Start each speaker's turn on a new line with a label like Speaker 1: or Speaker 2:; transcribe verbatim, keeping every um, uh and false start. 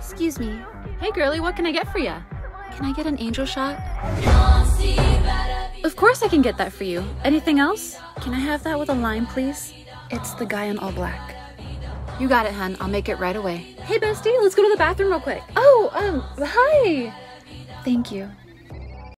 Speaker 1: Excuse me.
Speaker 2: Hey girlie, what can I get for ya?
Speaker 1: Can I get an angel shot?
Speaker 2: Of course I can get that for you. Anything else?
Speaker 1: Can I have that with a lime, please? It's the guy in all black.
Speaker 2: You got it, hun. I'll make it right away.
Speaker 1: Hey bestie, let's go to the bathroom real quick.
Speaker 2: Oh, um, hi!
Speaker 1: Thank you.